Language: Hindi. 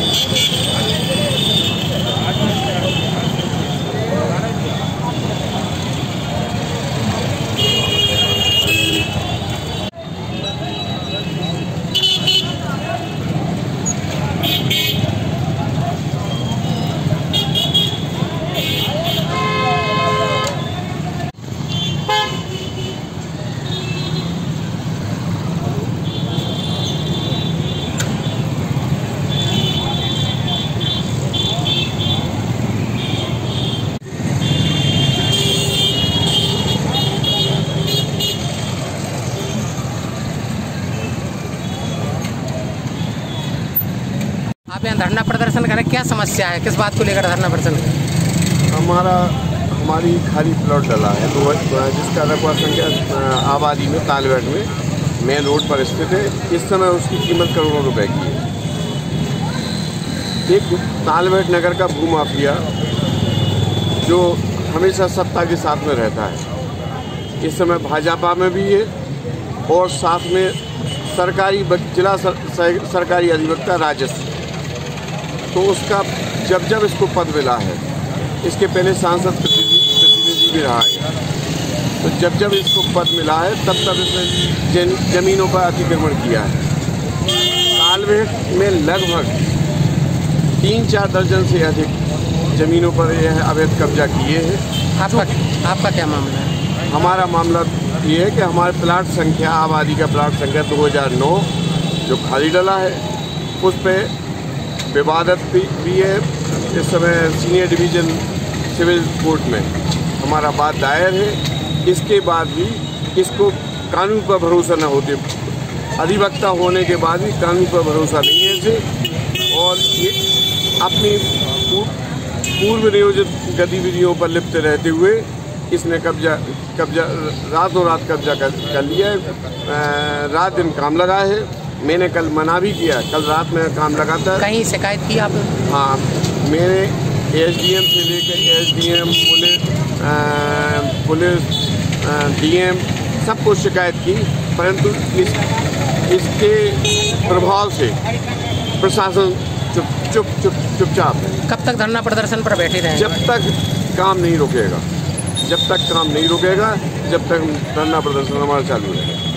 आप यहाँ धरना प्रदर्शन करें, क्या समस्या है, किस बात को लेकर धरना प्रदर्शन? हमारी खाली प्लॉट डला है तो जिसका रकबा संख्या आबादी में तालबेट में मेन रोड पर स्थित है। इस समय उसकी कीमत करोड़ों रुपए की है। एक तालबेट नगर का भूमाफिया जो हमेशा सत्ता के साथ में रहता है, इस समय भाजपा में भी है और साथ में सरकारी जिला सरकारी अधिवक्ता राजस्व, तो उसका जब इसको पद मिला है, इसके पहले सांसद प्रतिनिधि भी रहा है, तो जब इसको पद मिला है तब इसने जमीनों पर अतिक्रमण किया है। तालबेट में लगभग 3-4 दर्जन से अधिक जमीनों पर यह अवैध कब्जा किए हैं। आपका क्या मामला है? हमारा मामला ये है कि हमारे प्लाट संख्या, आबादी का प्लाट संख्या 2009 जो खाली डला है, उस पर विवादत भी है। इस समय सीनियर डिवीज़न सिविल कोर्ट में हमारा बात दायर है। इसके बाद भी इसको कानून पर भरोसा न होते, अधिवक्ता होने के बाद भी कानून पर भरोसा नहीं है इसे, और ये अपनी पूर्व नियोजित गतिविधियों पर लिप्त रहते हुए इसने कब्जा रातों रात कब्जा कर लिया है। रात दिन काम लगा है। मैंने कल मना भी किया, कल रात में काम लगाता है। कहीं शिकायत की आप? हाँ, मैंने एसडीएम से लेकर एसडीएम, पुलिस, डीएम सबको शिकायत की, परंतु इसके प्रभाव से प्रशासन चुपचाप है। कब तक धरना प्रदर्शन पर बैठे रहेंगे? जब तक काम नहीं रुकेगा, जब तक धरना प्रदर्शन हमारा चालू है।